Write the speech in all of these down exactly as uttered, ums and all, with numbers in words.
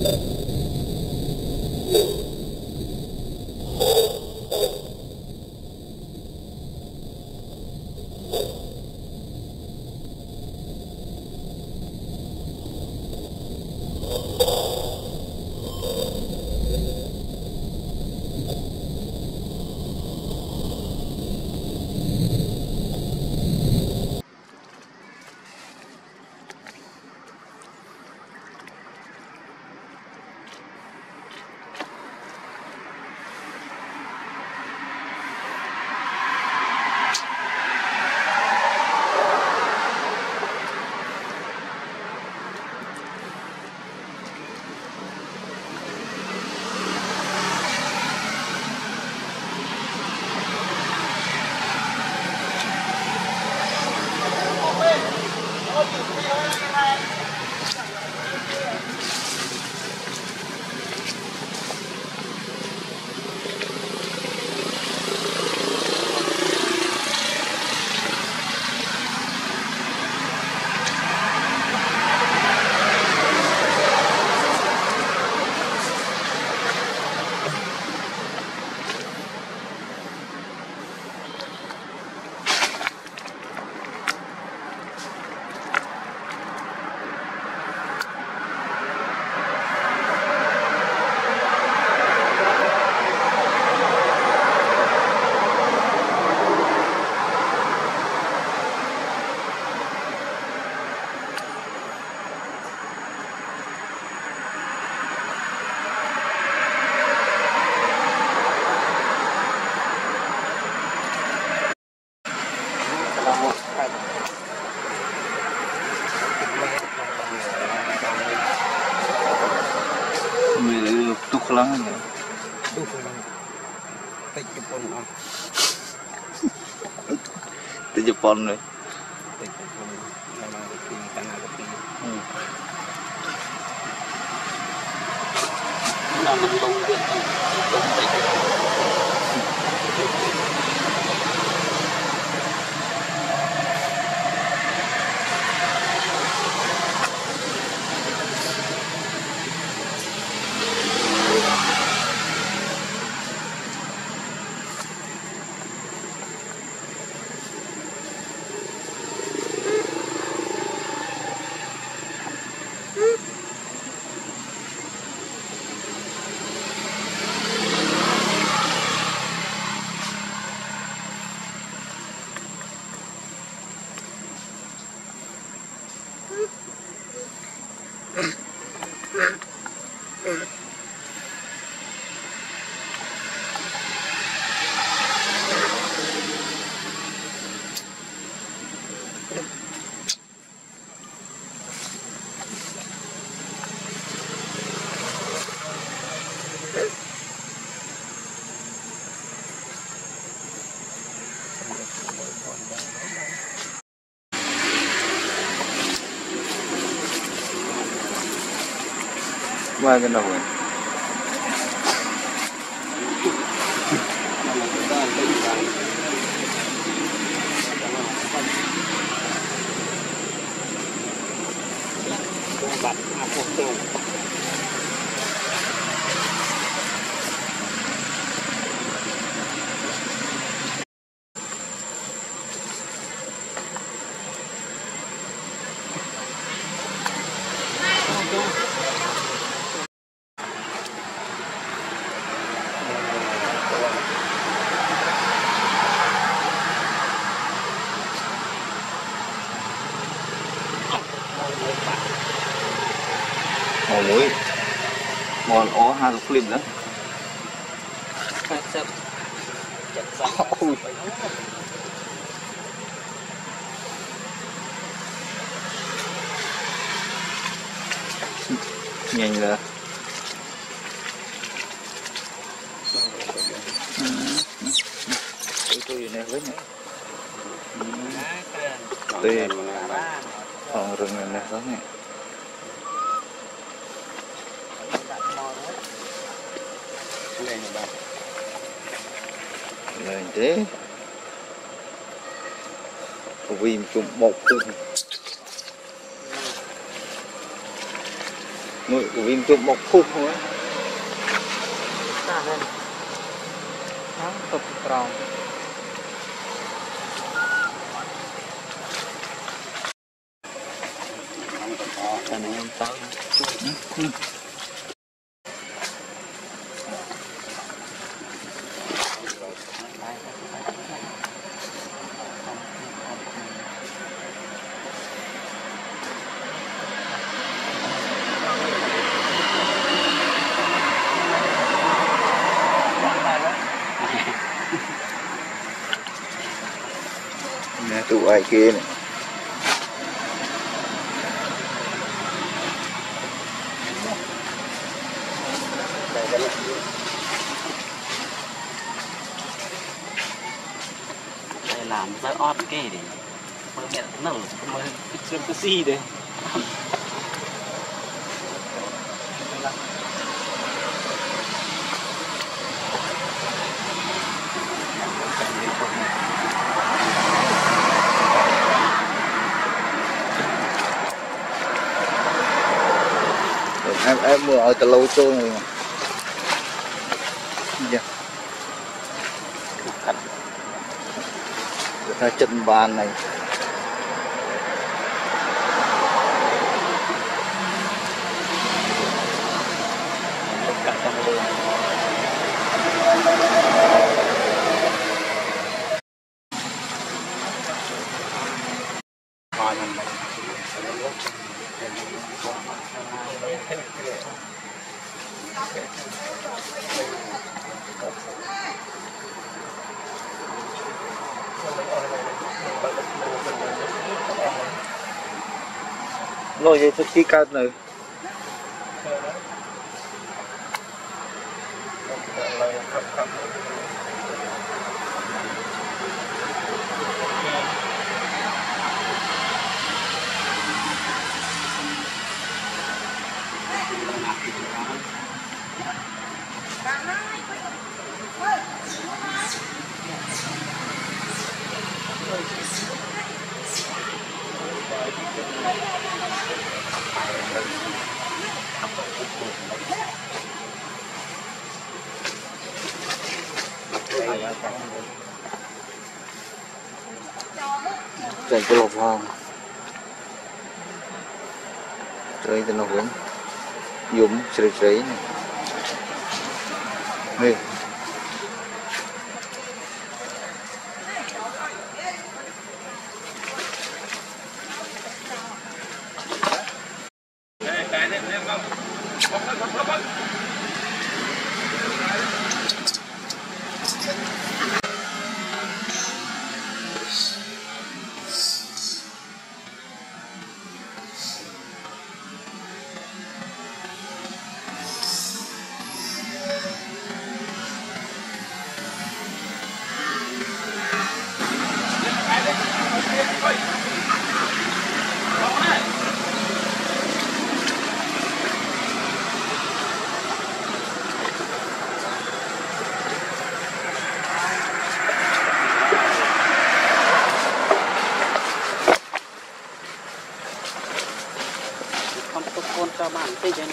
lắm nhỉ. Tịch Japan à. Tịch Japan rồi. Tịch Japan là mà cái căn nhà cái. Là mình bông điện bông tịch. Qua cái đầu này. Bật mà cuộc tù. Ồ mũi mòn ó hai cái phim đó Chặt sập chặt sập ôi nhanh là tôi này với nhỉ tê còn rừng này đó này lên thế vì chụp một thôi Nội của Vinh chụp bọc khúc không ấy. À đây. Nó tập tròn. Cái này em tao. Nè tụ ai kia này. Đây làm rất ót cái đi mơ mẹ nở mơ xem cái gì đấy em em mua ở từ lâu tôi rồi mà. Dạ. Ra chân bàn này. Lôi dây thức ký cát này. Chạy cái lột hoang chơi từ nó hướng dùng sấy sấy này đây cho bạn thấy chứ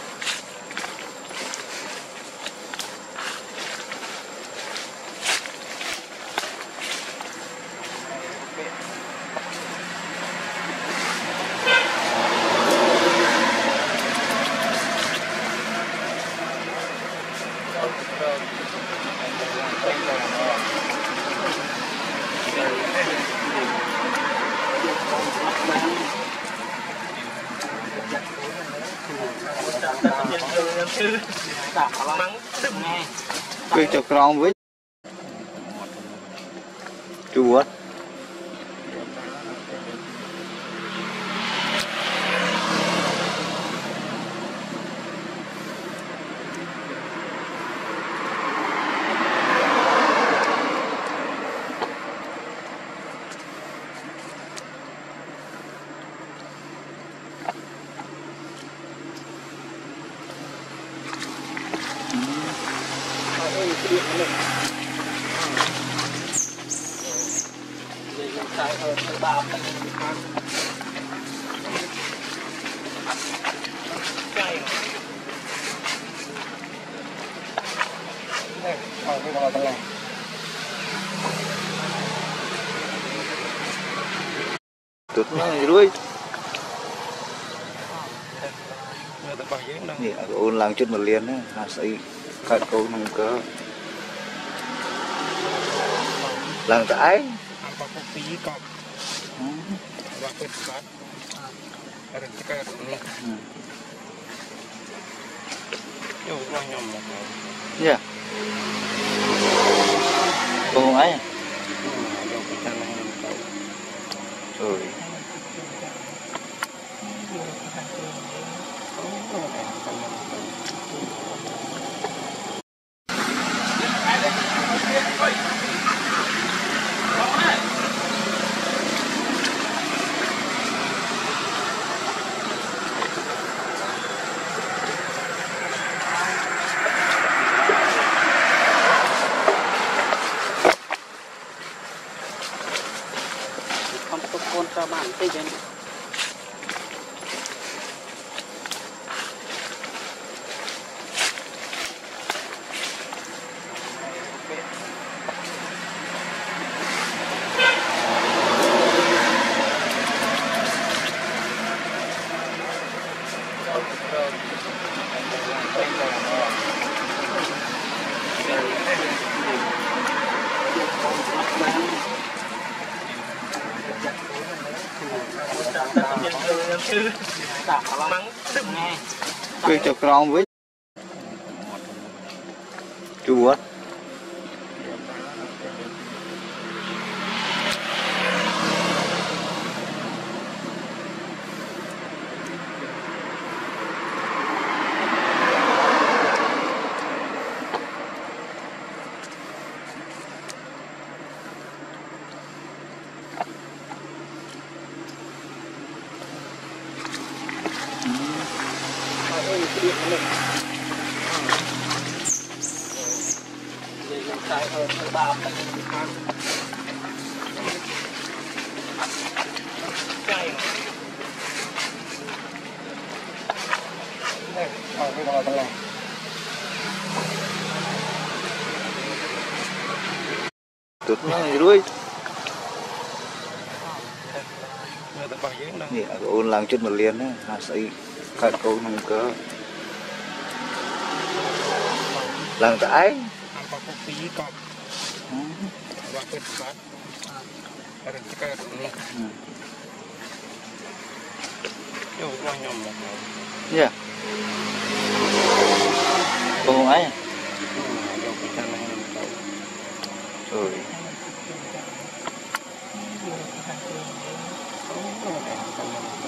cứ cho con với chuột vào tầng này. Tụt nó đuôi. Nè, ôn lang chút một liền á, là sẽ cắt câu nông cơ. Lang cái. Apa kopi kok. Waktu dekat. Ada dekat ini. Yo, wah nyomong. Dạ. Không ai. Rồi. Không có con cho bạn tí chứ. Cứ cho con với chuột. Sai hơn ba tầng ăn. Cay. Đây, rồi bây giờ tầng này. Tụt nó đuôi. Nè, ôn lang chút một liền á, là sẽ cắt câu nông cơ. Lang cái. Apa kopi kok. Waktu dekat. Ada dekat ini. Yo, wah nyomong. Dạ. Không ai. Rồi.